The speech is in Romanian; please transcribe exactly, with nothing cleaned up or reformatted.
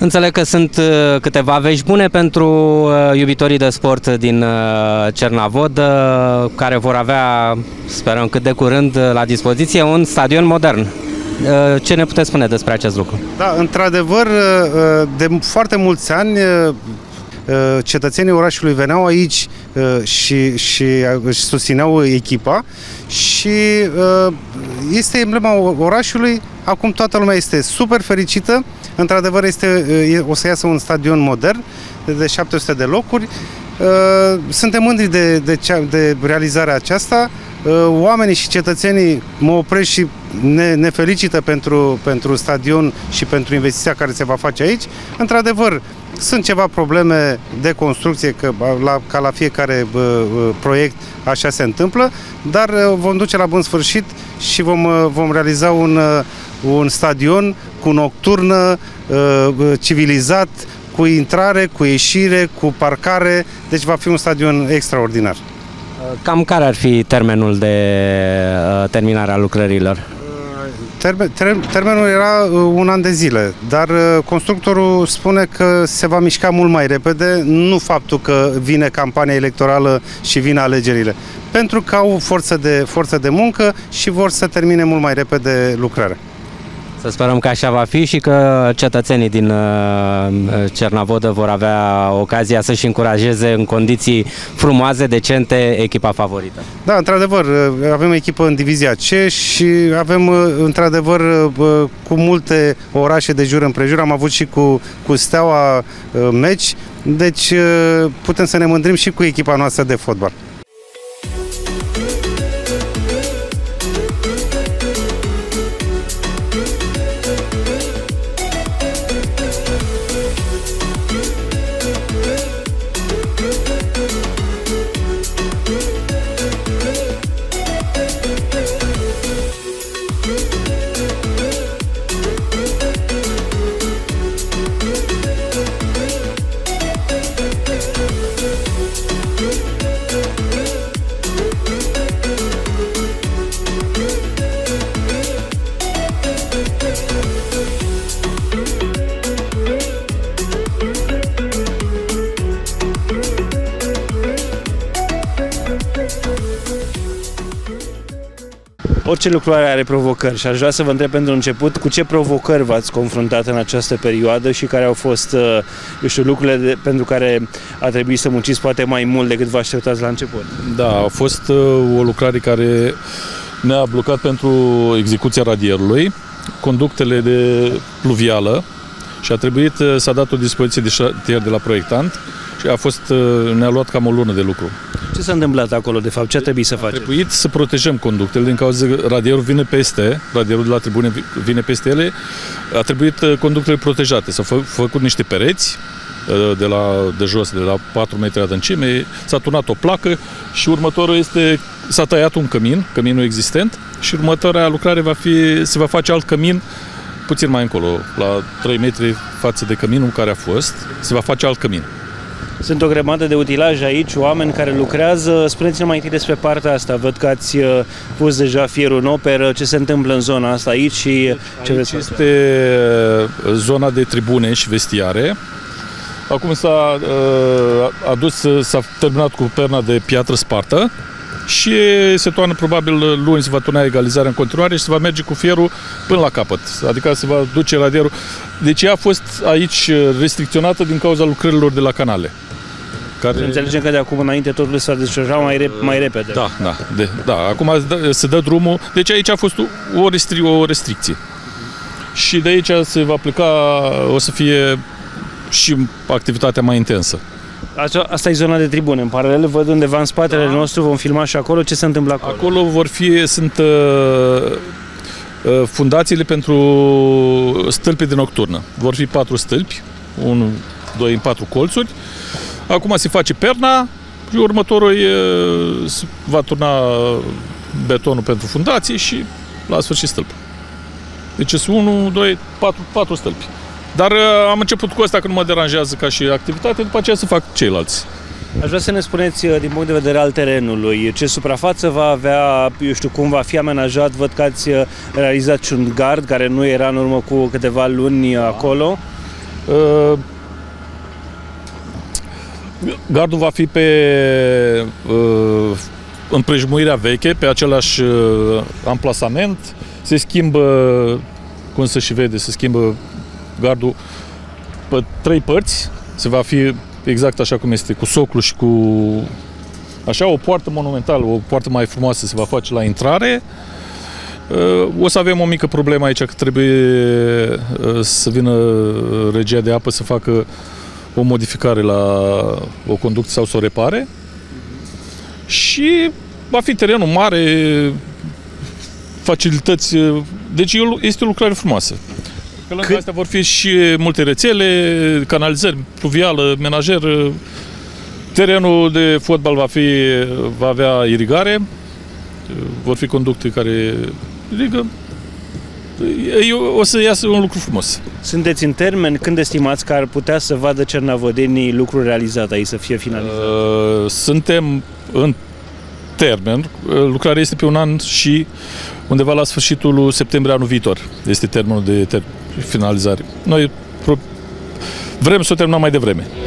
Înțeleg că sunt câteva vești bune pentru iubitorii de sport din Cernavod, care vor avea, sperăm cât de curând, la dispoziție un stadion modern. Ce ne puteți spune despre acest lucru? Da, într-adevăr, de foarte mulți ani cetățenii orașului veneau aici și, și își susțineau echipa și este emblema orașului. Acum toată lumea este super fericită. Într-adevăr, este, o să iasă un stadion modern de șapte sute de locuri. Suntem mândri de, de, cea, de realizarea aceasta. Oamenii și cetățenii mă opresc și ne, ne felicită pentru, pentru stadion și pentru investiția care se va face aici. Într-adevăr, sunt ceva probleme de construcție, că la, ca la fiecare uh, proiect așa se întâmplă, dar uh, vom duce la bun sfârșit și vom, uh, vom realiza un, uh, un stadion cu nocturnă, uh, civilizat, cu intrare, cu ieșire, cu parcare, deci va fi un stadion extraordinar. Cam care ar fi termenul de uh, terminare a lucrărilor? Termen, termenul era un an de zile, dar constructorul spune că se va mișca mult mai repede, nu faptul că vine campania electorală și vin alegerile, pentru că au forță de, forță de muncă și vor să termine mult mai repede lucrarea. Să sperăm că așa va fi și că cetățenii din Cernavodă vor avea ocazia să-și încurajeze în condiții frumoase, decente, echipa favorită. Da, într-adevăr, avem echipă în divizia C și avem, într-adevăr, cu multe orașe de jur împrejur. Am avut și cu, cu Steaua meci, deci putem să ne mândrim și cu echipa noastră de fotbal. Orice lucrare are provocări și aș vrea să vă întreb pentru început cu ce provocări v-ați confruntat în această perioadă și care au fost, eu știu, lucrurile de, pentru care a trebuit să munciți poate mai mult decât vă așteptați la început. Da, a fost o lucrare care ne-a blocat pentru execuția radierului, conductele de pluvială și a trebuit, s-a dat o dispoziție de șantier de la proiectant și a fost, ne-a luat cam o lună de lucru. Ce s-a întâmplat acolo, de fapt? Ce a trebuit să faceți? A trebuit să protejăm conductele din cauza că radierul vine peste, radierul de la tribune vine peste ele, a trebuit conductele protejate. S-au fă, făcut niște pereți de, la, de jos, de la patru metri adâncime, s-a turnat o placă și următorul este, s-a tăiat un cămin, căminul existent, și următoarea lucrare va fi, se va face alt cămin puțin mai încolo, la trei metri față de căminul care a fost, se va face alt cămin. Sunt o grămadă de utilaje aici, oameni care lucrează. Spuneți-ne mai întâi despre partea asta. Văd că ați pus deja fierul în operă. Ce se întâmplă în zona asta aici și ce aici veți este zona de tribune și vestiare. Acum s-a adus, s-a terminat cu perna de piatră spartă și se toarnă, probabil luni se va turna egalizarea în continuare și se va merge cu fierul până la capăt, adică se va duce radierul. Deci ea a fost aici restricționată din cauza lucrărilor de la canale. Care... Înțelegem că de acum înainte totul s-a desfășurat mai, rep mai repede. Da, da, de, da. Acum se dă drumul, deci aici a fost o, restri o restricție. Și de aici se va pleca, o să fie și activitatea mai intensă. Asta e zona de tribune. În paralel văd undeva în spatele da. nostru, vom filma și acolo. Ce se întâmplă acolo? Acolo vor fi, sunt uh, uh, fundațiile pentru stâlpi de nocturnă. Vor fi patru stâlpi, unu, doi în patru colțuri. Acum se face perna și următorul e, va turna betonul pentru fundații și la sfârșit stâlp. Deci sunt unu, doi, patru, patru stâlpi. Dar am început cu asta că nu mă deranjează ca și activitate, după aceea să fac ceilalți. Aș vrea să ne spuneți, din punct de vedere al terenului, ce suprafață va avea, eu știu, cum va fi amenajat. Văd că ați realizat și un gard care nu era în urmă cu câteva luni acolo. Gardul va fi pe împrejmuirea veche, pe același amplasament. Se schimbă, cum se și vede, se schimbă gardul pe trei părți. Se va fi exact așa cum este, cu soclu și cu așa, o poartă monumentală, o poartă mai frumoasă se va face la intrare. O să avem o mică problemă aici, că trebuie să vină regia de apă să facă o modificare la o conducție sau să o repare. Și va fi terenul mare, facilități, deci este o lucrare frumoasă. Pe lângă Cât... astea vor fi și multe rețele, canalizări, pluvială, menajer. Terenul de fotbal va, fi, va avea irigare, vor fi conducte care irigă. O să iasă un lucru frumos. Sunteți în termen? Când estimați că ar putea să vadă cernavodenii lucrul realizat aici, să fie finalizat? Suntem în termen. Lucrarea este pe un an și undeva la sfârșitul septembrie anul viitor este termenul de ter- finalizare. Noi vrem să o terminăm mai devreme.